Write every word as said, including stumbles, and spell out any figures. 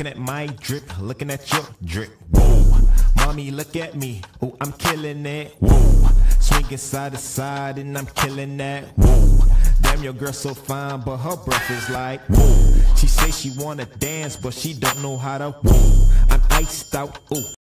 Looking at my drip, looking at your drip. Whoa, mommy, look at me. Oh, I'm killing it. Whoa, swinging side to side and I'm killing that. Whoa, damn, your girl so fine, but her breath is like whoa. She say she wanna dance, but she don't know how to. Whoa, I'm iced out. Ooh.